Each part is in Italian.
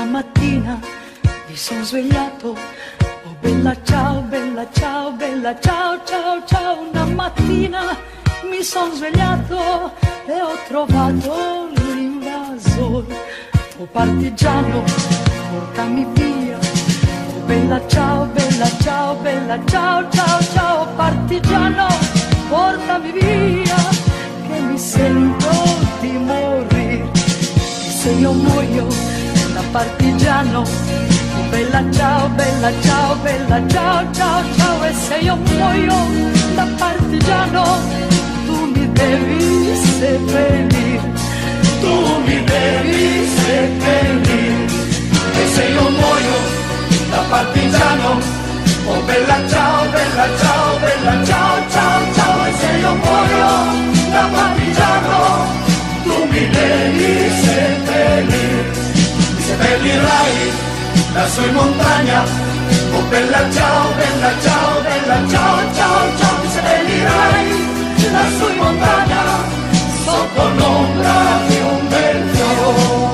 mattina mi sono svegliato, oh bella ciao, bella ciao, bella ciao, ciao, ciao. Una mattina mi sono svegliato e ho trovato l'invasore. Oh partigiano, portami via, oh bella ciao, bella ciao, bella ciao, ciao, ciao. Partigiano, portami via, che mi sento di morire. E se io muoio da partigiano, oh bella ciao, bella ciao, bella ciao, ciao, ciao. E se io muoio da partigiano, tu mi devi seppellire, tu mi devi seppellire. E se io muoio da partigiano, oh bella ciao, bella ciao, bella ciao, ciao, ciao. E se io muoio da partigiano, tu mi devi seppellire. Mi seppellirai lassù in montagna, oh bella ciao, bella ciao, bella ciao, ciao, ciao. Mi seppellirai lassù in montagna, sotto l'ombra di un bel fiore.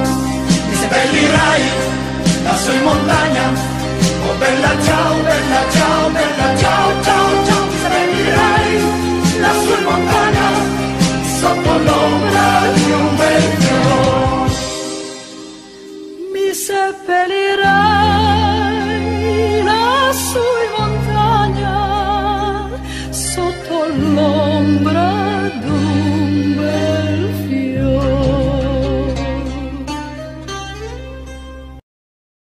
Mi seppellirai lassù in montagna, oh bella ciao, bella ciao.